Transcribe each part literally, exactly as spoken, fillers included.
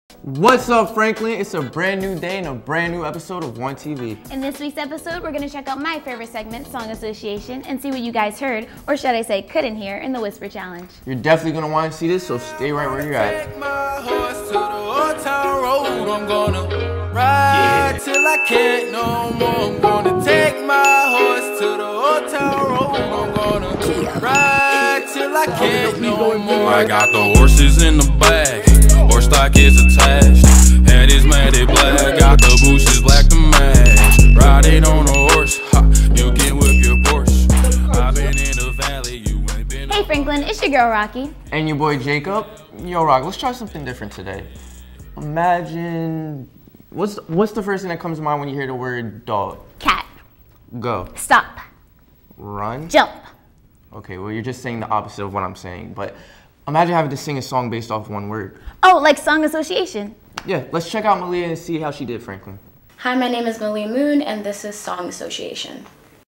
What's up, Franklin? It's a brand new day and a brand new episode of One T V. In this week's episode, we're gonna check out my favorite segment, Song Association, and see what you guys heard, or should I say couldn't hear, in the Whisper Challenge. You're definitely gonna want to see this, so stay right where you're at. Take my horse to the old town road. I'm gonna ride yeah. till I can't no more. I'm gonna take my horse to the old town road. I'm gonna ride till I can't no more. I got the horses in the bag. Horse stock is attached. Head is matted black. Got the bushes black to match. Riding on a horse. Ha, you can whip your Porsche. I've been in the valley. You ain't been. Hey Franklin, it's your girl Rocky. And your boy Jacob. Yo, Rock, let's try something different today. Imagine. What's what's the first thing that comes to mind when you hear the word dog? Cat. Go. Stop. Run. Jump. Okay, well, you're just saying the opposite of what I'm saying, but imagine having to sing a song based off one word. Oh, like Song Association. Yeah, let's check out Malia and see how she did, Franklin. Hi, my name is Malia Moon, and this is Song Association.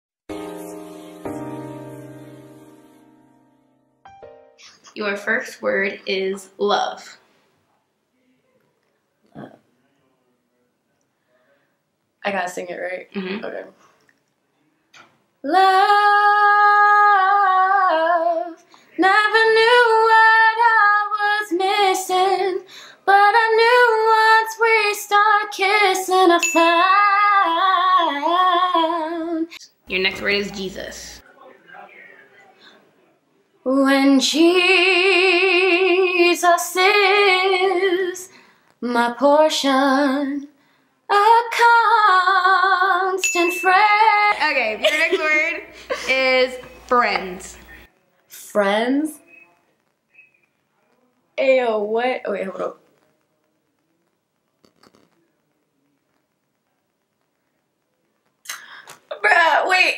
Your first word is love. Love. I gotta sing it, right? Mm-hmm. Okay. Love, never knew what I was missing, but I knew once we start kissing I found. Your next word is Jesus. When Jesus is my portion, a constant friend. Okay, your next word is friends. Friends? Ayo, what? Wait, hold up. Bruh, wait.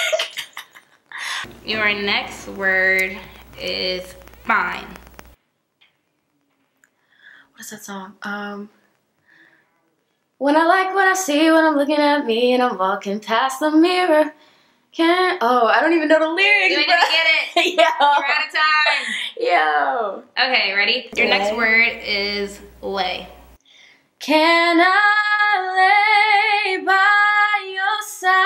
Your next word is fine. What is that song? Um, when I like what I see when I'm looking at me and I'm walking past the mirror. Can't, oh, I don't even know the lyrics. You ain't gonna get it. Yo. You're out of time. Yo. Okay, ready? Your Lay. next word is lay. Can I lay by your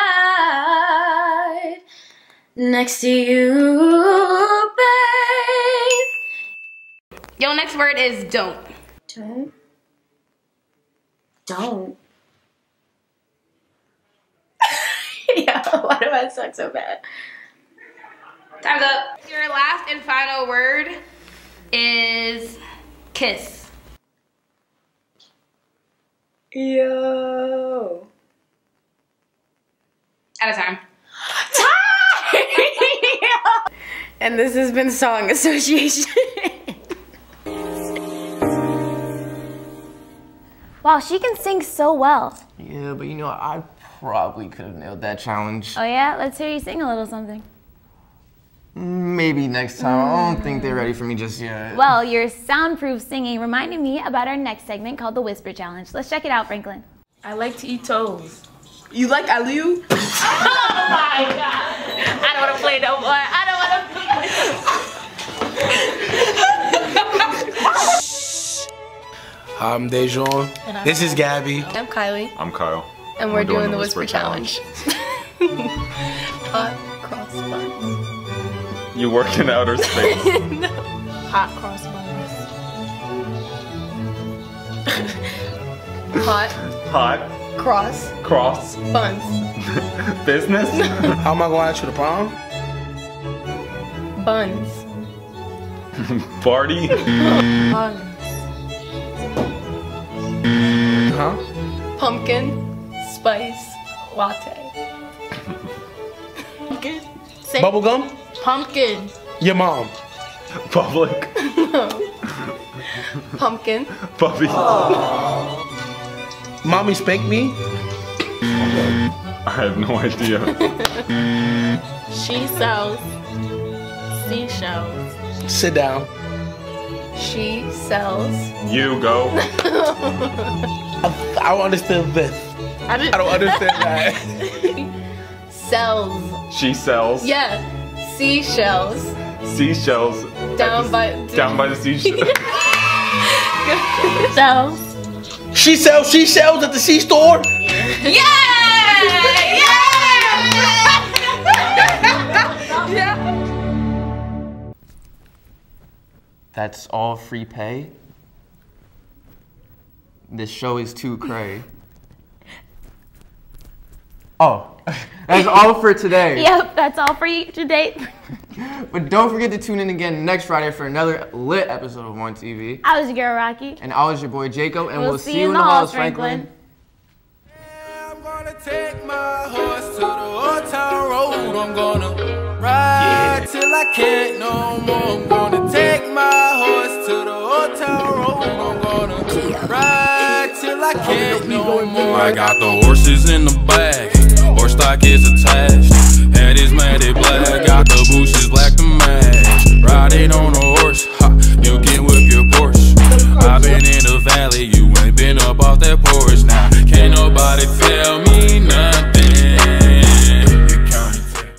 side next to you, babe? Your next word is don't. Don't. Don't. Yeah, why do I suck so bad? Time's up. Your last and final word is kiss. Yo. Out of time. Time! And this has been Song Association. Wow, she can sing so well. Yeah, but you know, I probably could have nailed that challenge. Oh yeah? Let's hear you sing a little something. Maybe next time. Mm. I don't think they're ready for me just yet. Well, your soundproof singing reminded me about our next segment called the Whisper Challenge. Let's check it out, Franklin. I like to eat toes. You like Aliu? Oh my God. I don't want to play no more. I don't want to play. I'm Dejon. This is Gabby. I'm Kylie. I'm Kyle. And we're, we're doing, doing the Whisper, Whisper Challenge. Hot cross buns. You work in outer space. No. Hot cross buns. Hot. Hot. Cross. Cross. Buns. Business? How am I going to the prom? Buns. Party? Buns. Huh? Pumpkin spice latte. Pumpkin. Say Bubble gum? Pumpkin. Your mom. Public. No. Pumpkin. Puppy. Oh. Mommy spanked me? I have no idea. She sells seashells. Sit down. She sells. You go. I, I don't understand this. I, didn't, I don't understand that. Sells. She sells. Yeah. Seashells. Seashells. Down the, by. Down by the seashell. Sells. She sells, she sells at the C-store. Yeah! Yeah! Yeah! That's all free pay? This show is too cray. Oh, that's all for today. Yep, that's all for you today. But don't forget to tune in again next Friday for another lit episode of One T V. I was your girl, Rocky. And I was your boy, Jacob, and We'll we'll, see you in the halls, Franklin. Yeah, I'm gonna take my horse to the old town road. I'm gonna ride till I can't no more. I'm gonna take my horse to the old town road. I'm gonna ride till I can't no more. I got the horses in the bag, horse stock is attached. Head is matted black, got the bushes black to match. Riding on a horse, ha, you can whip your Porsche. I've been in the valley, you ain't been up off that porch. Now